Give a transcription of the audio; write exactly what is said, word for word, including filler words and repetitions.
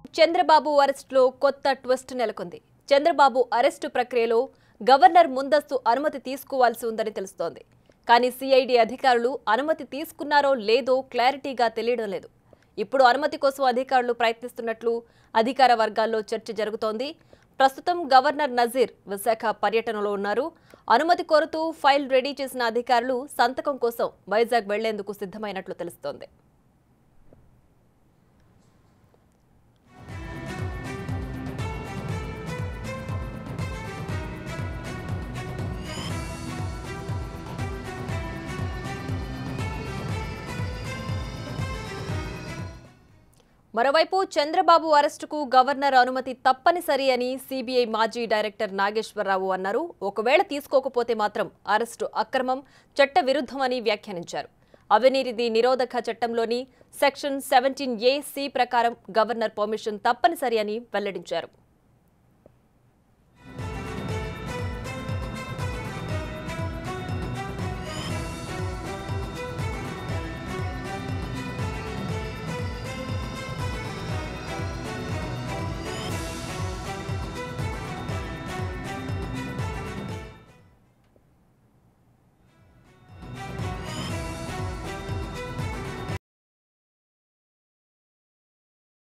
చంద్రబాబు అరెస్టులో కొత్త ట్విస్ట్ నెలకొంది. చంద్రబాబు అరెస్టు ప్రక్రియలో గవర్నర్ ముందస్తు అనుమతి తీసుకోవాల్సి ఉందని తెలుస్తోంది. కానీ సిఐడి అధికారులు అనుమతి తీసుకున్నారో లేదో క్లారిటీగా తెలియడం లేదు. ఇప్పుడు అనుమతి కోసం అధికారులు ప్రయత్నిస్తున్నట్లు అధికార వర్గాల్లో చర్చ జరుగుతోంది. ప్రస్తుతం గవర్నర్ నజీర్ విశాఖ పర్యటనలో ఉన్నారు. అనుమతి కోరుతూ ఫైల్ రెడీ చేసిన అధికారులు సంతకం కోసం వైజాగ్ వెళ్లేందుకు సిద్ధమైనట్లు తెలుస్తోంది. మరోవైపు చంద్రబాబు అరెస్టుకు గవర్నర్ అనుమతి తప్పనిసరి అని సిబిఐ మాజీ డైరెక్టర్ నాగేశ్వరరావు అన్నారు. ఒకవేళ తీసుకోకపోతే మాత్రం అరెస్టు అక్రమం, చట్ట విరుద్ధమని వ్యాఖ్యానించారు. అవినీతి నిరోధక చట్టంలోని సెక్షన్ సెవెంటీన్ ఏ సి ప్రకారం గవర్నర్ పర్మిషన్ తప్పనిసరి అని వెల్లడించారు.